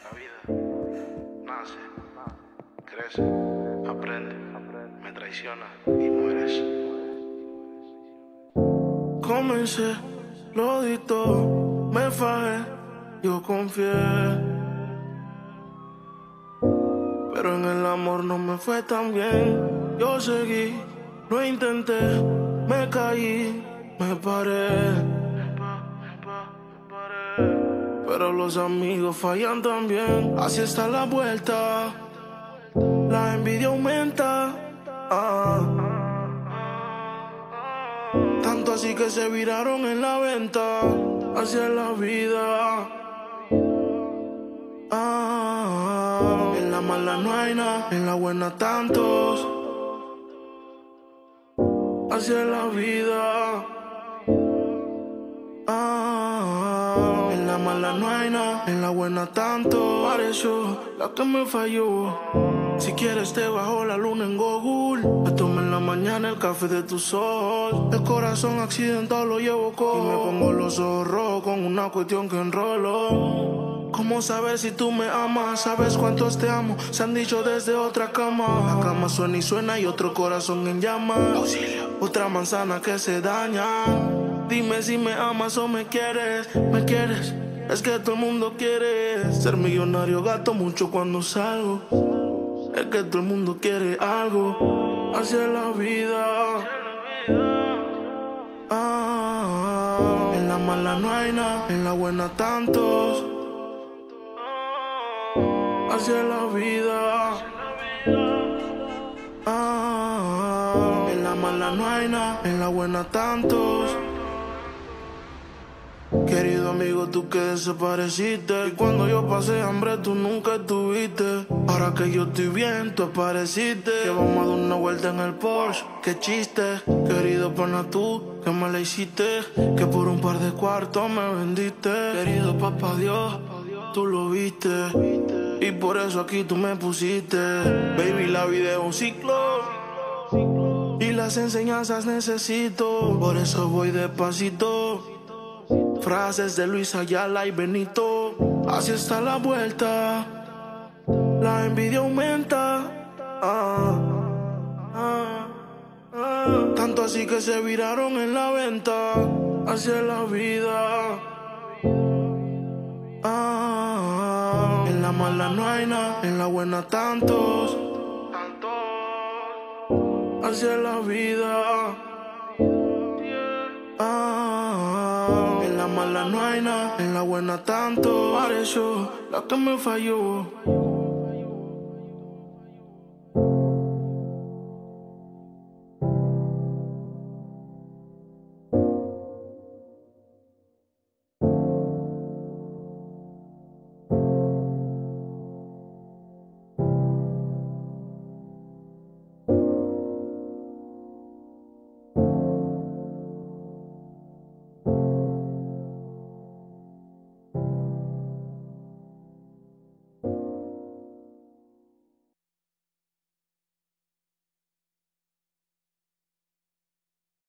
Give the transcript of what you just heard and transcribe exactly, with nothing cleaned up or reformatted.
La vida nace, crece, aprende, me traiciona y mueres. Comencé, lo di todo, me fajé, yo confié. Pero en el amor no me fue tan bien. Yo seguí, lo intenté, me caí, me paré. Pero los amigos fallan también. Así está la vuelta. La envidia aumenta. Ah. Tanto así que se viraron en la venta. Así es la vida. Ah. En la mala no hay nada, en la buena tantos. Así es la vida. Ah, en la mala no hay nada, en la buena tanto. Pareció la que me falló. Si quieres te bajo la luna en Google. Me tomo en la mañana el café de tus ojos. El corazón accidentado lo llevo cojo. Y me pongo los ojos rojos con una cuestión que enrolo. ¿Cómo saber si tú me amas? ¿Sabes cuántos te amo? Se han dicho desde otra cama. La cama suena y suena y otro corazón en llamas. Auxilio. Otra manzana que se daña. Dime si me amas o me quieres, me quieres. Es que todo el mundo quiere ser millonario, gasto mucho cuando salgo. Es que todo el mundo quiere algo. Así es la vida. Ah, en la mala no hay nada, en la buena tantos. Así es la vida. Ah, en la mala no hay nada, en la buena tantos. Querido amigo, tú que desapareciste. Y cuando yo pasé hambre, tú nunca estuviste. Ahora que yo estoy bien, tú apareciste. Que vamos a dar una vuelta en el Porsche. Qué chiste, querido pana, tú que me la hiciste. Que por un par de cuartos me vendiste. Querido papá Dios, tú lo viste. Y por eso aquí tú me pusiste. Baby, la vida es un ciclo. Y las enseñanzas necesito. Por eso voy despacito. Frases de Luis Ayala y Benito. Así está la vuelta. La envidia aumenta. Ah, ah, ah. Tanto así que se viraron en la venta. Así es la vida. Ah, en la mala no hay nada, en la buena tantos. Así es la vida. Ah, en la mala no hay nada, en la buena tanto. Pareció la que me falló.